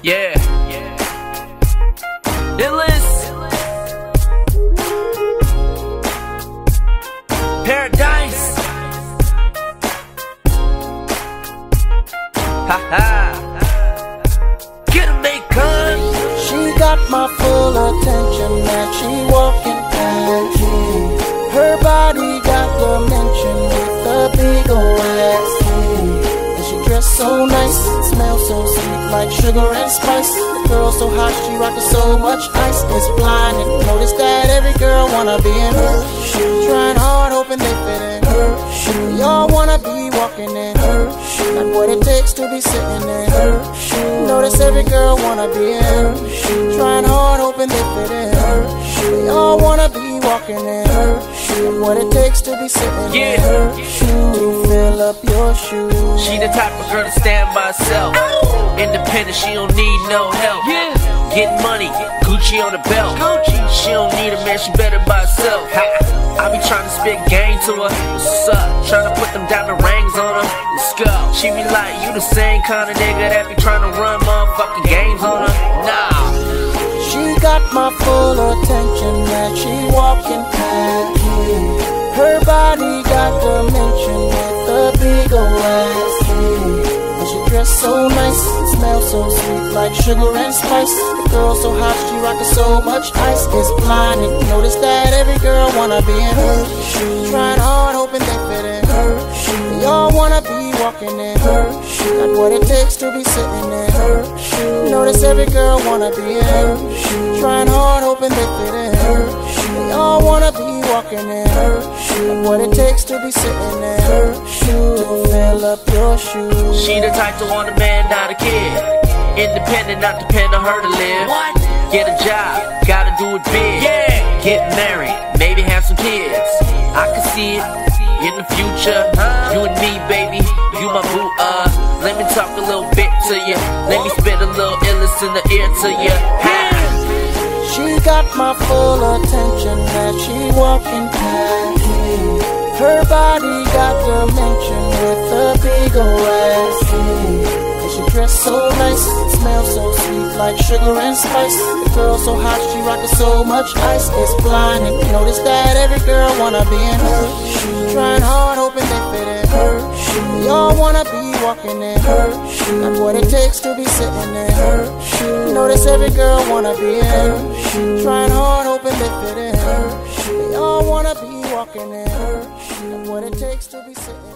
Yeah. Illest. Paradise. Ha. Get 'em, Akon. She got my full attention as she walking past me. Her body got dimension with a big old ass. And she dressed so nice, smells so sweet like sugar and spice. The girl so hot, she rockin' so much ice. It's blinding. Notice that every girl wanna be in her shoes. Trying hard, hoping they fit in her shoes. Y'all wanna be walking in her shoes. Like what it takes to be sitting in her shoes. Notice every girl wanna be in her shoes. Trying hard, hoping they fit in her shoes. They all wanna be walking in her shoes. What it takes to be sitting in her shoes. To fill up your shoes. She the type of girl to stand by herself. Independent, she don't need no help. Getting money, Gucci on the belt. She don't need a man, she better by herself. I be trying to spit game to her. What's up? Trying to put them diamond rings on her. Let's go. She be like, you the same kind of nigga that be trying to run motherfucking games on her. Nah. She got my full attention as she walking past me. Her body got dimension with a big old ass. And she dressed so nice, smells so sweet like sugar and spice. The girl so hot, she rockin' so much ice. It's blinding. Notice that every girl wanna be in her shoes. Trying hard, hoping they fit in her shoes. They all wanna be walking in her shoes. Like what it takes to be sitting in her shoes. Notice every girl wanna be in her shoes. Trying hard, hoping they fit in her shoes. They all wanna be walking in her shoes. Like what it takes to be sitting in her shoes. To fill up your shoes. She the type to want a man, not a kid. Independent, not depend on her to live. Get a job, gotta do it big. Get married, maybe have some kids. I can see it in the future. You and me, baby, you my boo. Let me talk a little bit to you. Let me spit a little illness in the ear to you. She got my full attention as she walking past me. Her body got dimension with a big old ass. And she dressed so nice, smells so sweet like sugar and spice. The girl so hot, she rockin' so much ice. It's blinding. Notice that every girl wanna be in her shoes. Trying hard, hoping they fit in her shoes. They all wanna be walking in her shoes. Like what it takes to be sitting in her shoes. Notice every girl wanna be in her shoes. Trying hard, hoping they fit in her shoes. They all wanna be walking in her shoes. Like what it takes to be sitting